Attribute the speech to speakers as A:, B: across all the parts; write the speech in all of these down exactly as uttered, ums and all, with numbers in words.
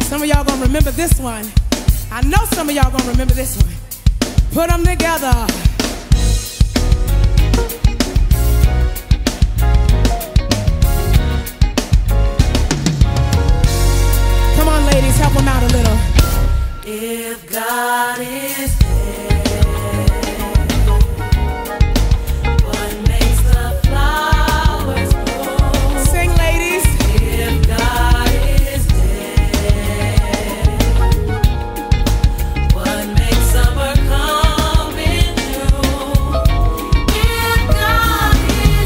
A: Some of y'all gonna remember this one. I know some of y'all gonna remember this one. Put them together. Come on, ladies, help them out a little. If God is there, what makes the flowers bloom? Sing, ladies. If God is there, what makes summer come in June? If God is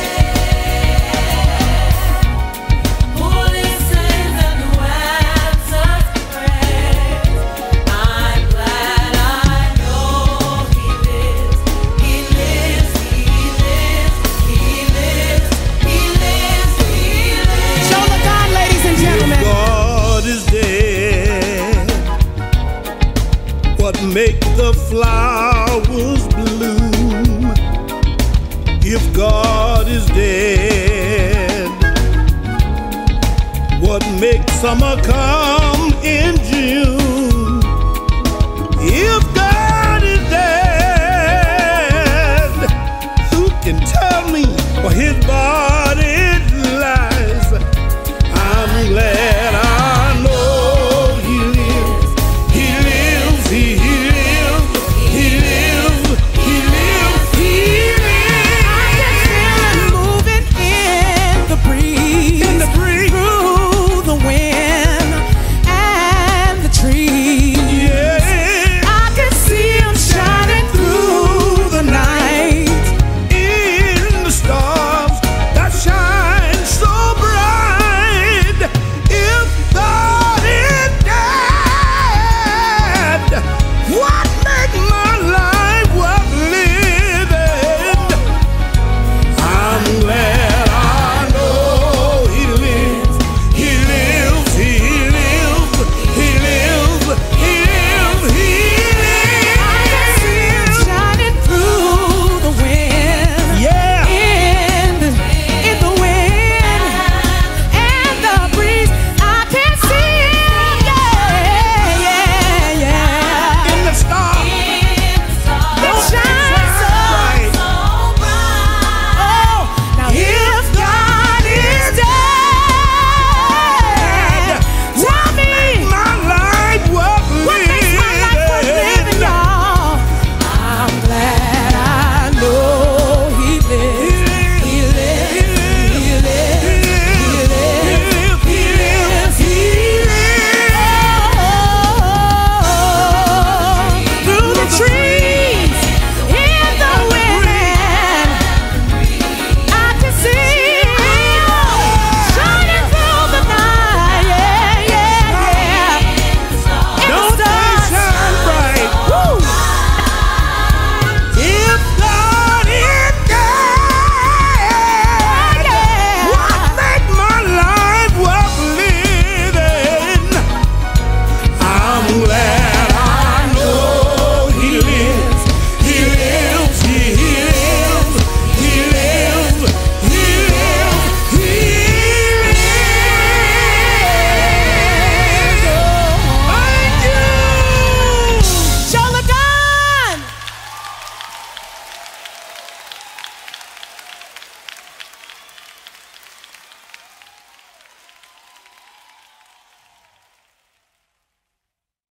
A: there, who listens and who answers prayers? I'm glad I know He lives. He lives. He lives. He lives. He lives. He lives. Show the God, ladies and gentlemen.
B: God is dead. What make the flowers bloom? If God is dead, what makes summer come in June? If God is dead, who can tell me what His body